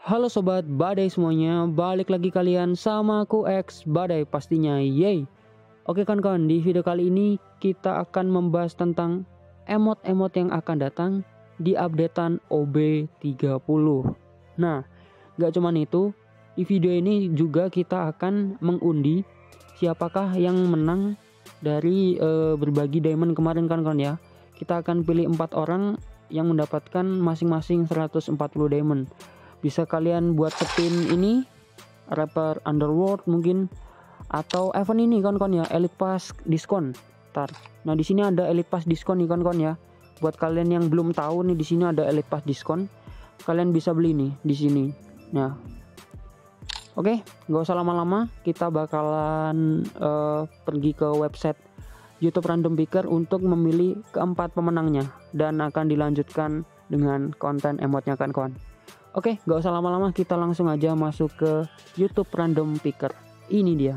Halo sobat badai semuanya, balik lagi kalian sama aku X Badai pastinya, yay. Oke kawan-kawan, di video kali ini kita akan membahas tentang emot-emot yang akan datang di updatean OB30. Nah, gak cuman itu, di video ini juga kita akan mengundi siapakah yang menang dari berbagi diamond kemarin kawan-kawan ya. Kita akan pilih 4 orang yang mendapatkan masing-masing 140 diamond. Bisa kalian buat spin ini rapper Underworld mungkin, atau event ini kawan-kawan ya, Elite Pass diskon. Nah di sini ada Elite Pass diskon nih kawan-kawan ya. Buat kalian yang belum tahu nih, di sini ada Elite Pass diskon. Kalian bisa beli nih di sini. Nah, oke, nggak usah lama-lama, kita bakalan pergi ke website YouTube Random Picker untuk memilih keempat pemenangnya dan akan dilanjutkan dengan konten emotnya kawan-kawan. Oke, gak usah lama-lama, kita langsung aja masuk ke YouTube Random Picker. Ini dia.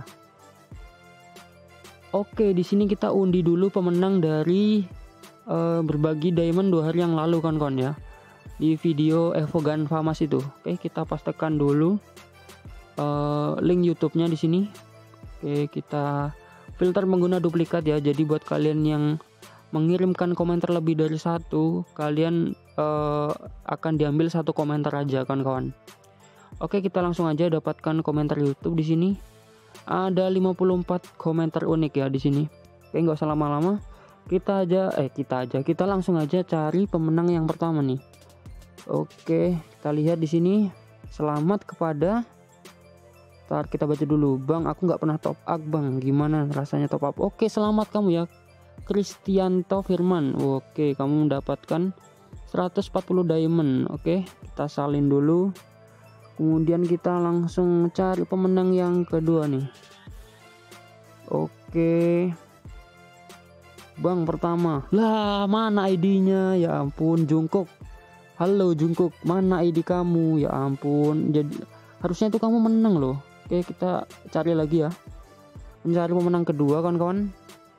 Oke, di sini kita undi dulu pemenang dari berbagi diamond 2 hari yang lalu kawan-kawan ya. Di video Evogan Famas itu. Oke, kita pastekan dulu link YouTube-nya di sini. Oke, kita filter pengguna duplikat ya. Jadi buat kalian yang mengirimkan komentar lebih dari 1, kalian akan diambil 1 komentar aja kawan-kawan. Oke, kita langsung aja dapatkan komentar YouTube di sini. Ada 54 komentar unik ya di sini. Oke, nggak usah lama-lama, kita langsung aja cari pemenang yang pertama nih. Oke, kita lihat di sini. Selamat kepada, kita baca dulu. Bang, aku nggak pernah top up bang, gimana rasanya top up? Oke, selamat kamu ya, Kristianto Firman. Oke, kamu mendapatkan 140 diamond. Oke, kita salin dulu. Kemudian kita langsung cari pemenang yang kedua nih. Oke, bang pertama. Lah, mana ID-nya? Ya ampun, Jungkook. Halo Jungkook, mana ID kamu? Ya ampun, jadi harusnya itu kamu menang loh. Oke, kita cari lagi ya. Mencari pemenang kedua kawan-kawan.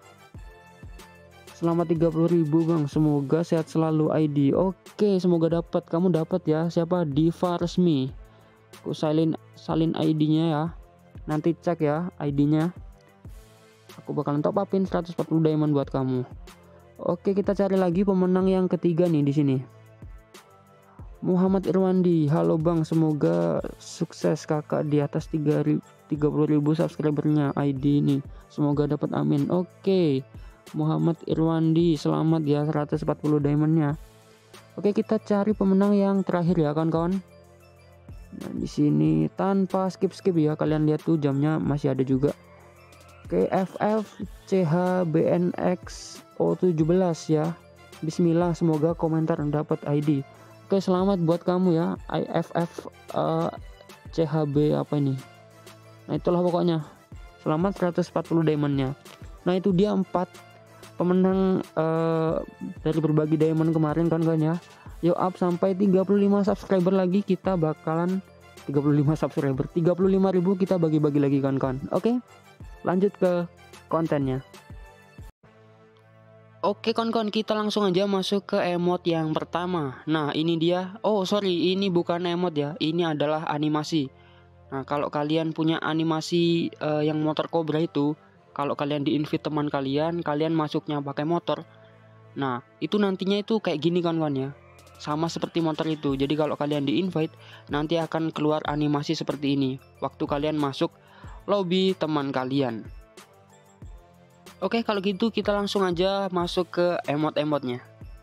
Selamat 30.000 bang, semoga sehat selalu ID. Oke, semoga dapat, kamu dapat ya. Siapa? Diva Resmi. Aku salin ID-nya ya. Nanti cek ya ID-nya. Aku bakalan top upin 140 diamond buat kamu. Oke, kita cari lagi pemenang yang ketiga nih di sini. Muhammad Irwandi. Halo bang, semoga sukses kakak di atas 30.000 subscribernya ID ini. Semoga dapat, amin. Oke, Muhammad Irwandi, selamat ya 140 diamondnya. Oke, kita cari pemenang yang terakhir ya kawan-kawan. Nah, di sini tanpa skip ya, kalian lihat tuh jamnya masih ada juga. Oke, FFCHBNX O17 ya. Bismillah, semoga komentar dapat ID. Oke, selamat buat kamu ya, IFF CHB apa ini. Nah, itulah pokoknya. Selamat 140 diamondnya. Nah, itu dia 4 pemenang dari berbagi diamond kemarin kan ya. Yuk up sampai 35 subscriber lagi, kita bakalan 35 subscriber, 35.000 kita bagi-bagi lagi kawan-kawan. Oke, lanjut ke kontennya. Oke kawan-kawan, kita langsung aja masuk ke emot yang pertama. Nah ini dia. Oh sorry, ini bukan emot ya, ini adalah animasi. Nah kalau kalian punya animasi yang motor Cobra itu, kalau kalian di-invite teman kalian masuknya pakai motor. Nah, itu nantinya itu kayak gini kawan-kawan ya. Sama seperti motor itu. Jadi kalau kalian di-invite, nanti akan keluar animasi seperti ini waktu kalian masuk lobby teman kalian. Oke, kalau gitu kita langsung aja masuk ke emot-emotnya.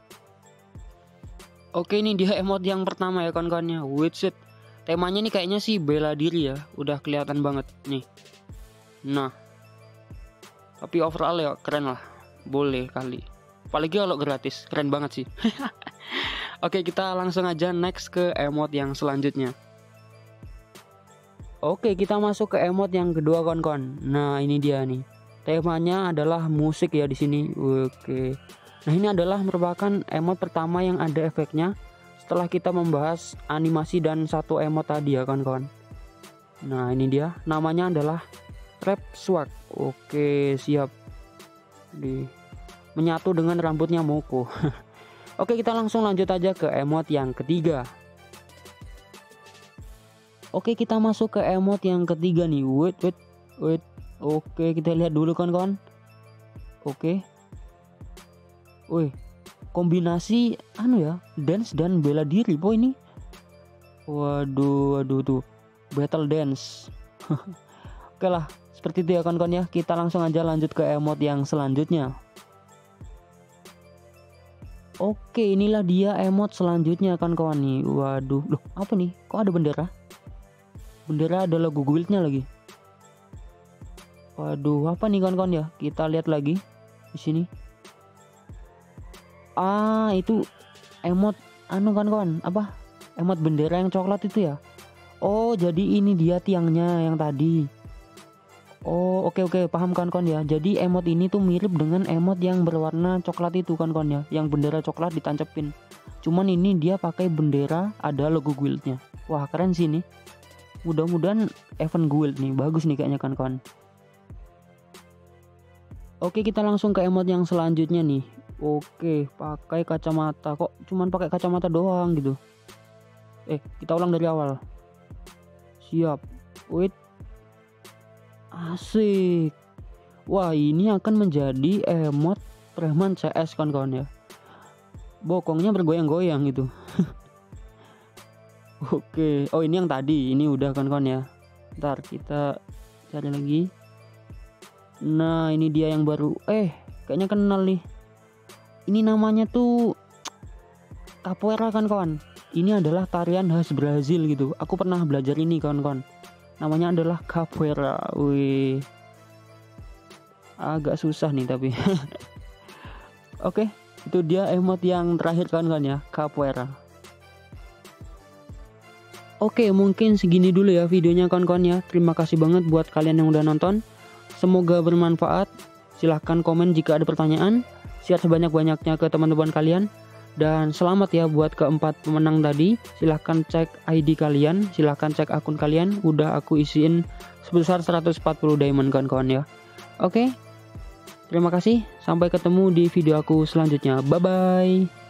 Oke, ini dia emot yang pertama ya kawan-kawan ya. Widget. Temanya nih kayaknya sih bela diri ya. Udah kelihatan banget nih. Nah, tapi overall ya keren lah, boleh kali, apalagi kalau gratis, keren banget sih. Oke, kita langsung aja next ke emot yang selanjutnya. Oke, kita masuk ke emot yang kedua kawan-kawan. Nah ini dia nih, temanya adalah musik ya di sini. Oke, nah ini adalah merupakan emot pertama yang ada efeknya setelah kita membahas animasi dan 1 emot tadi ya kawan-kawan. Nah ini dia, namanya adalah Trap Swag. Oke, siap. Menyatu dengan rambutnya Moko. Oke, kita langsung lanjut aja ke emot yang ketiga. Oke, kita masuk ke emot yang ketiga nih. Wait. Oke, kita lihat dulu kawan-kawan. Oke. Wih, kombinasi dance dan bela diri po ini. Waduh tuh. Battle dance. Oke lah, seperti itu ya kawan-kawan ya. Kita langsung aja lanjut ke emot yang selanjutnya. Oke, inilah dia emot selanjutnya kawan-kawan nih. Waduh, loh apa nih? Kok ada bendera? Bendera ada logo guildnya lagi. Waduh, apa nih kawan-kawan ya? Kita lihat lagi di sini. Itu emot kawan-kawan, apa? Emot bendera yang coklat itu ya. Oh, jadi ini dia tiangnya yang tadi. Oh, oke, paham kawan-kawan ya. Jadi emot ini tuh mirip dengan emot yang berwarna coklat itu kawan-kawan ya, yang bendera coklat ditancepin. Cuman ini dia pakai bendera ada logo guildnya. Wah, keren sih ini. Mudah-mudahan event guild nih, bagus nih kayaknya kawan-kawan. Oke, kita langsung ke emot yang selanjutnya nih. Oke, pakai kacamata. Kok cuman pakai kacamata doang gitu? Kita ulang dari awal. Siap. Wait. Asik. Wah, ini akan menjadi emot preman CS kawan-kawan ya. Bokongnya bergoyang-goyang gitu. Oke, oh ini yang tadi, ini udah kawan-kawan ya. Ntar kita cari lagi. Nah, ini dia yang baru. Kayaknya kenal nih. Ini namanya tuh capoeira kawan-kawan. Ini adalah tarian khas Brazil gitu. Aku pernah belajar ini kawan-kawan. Namanya adalah capoeira. Wih, agak susah nih tapi. Oke, itu dia emot yang terakhir kawan-kawan ya, capoeira. Oke, mungkin segini dulu ya videonya kawan-kawan ya. Terima kasih banget buat kalian yang udah nonton. Semoga bermanfaat. Silahkan komen jika ada pertanyaan. Share sebanyak-banyaknya ke teman-teman kalian. Dan selamat ya buat keempat pemenang tadi. Silahkan cek ID kalian, silahkan cek akun kalian. Udah aku isiin sebesar 140 diamond kawan-kawan ya. Oke, terima kasih. Sampai ketemu di video aku selanjutnya. Bye-bye.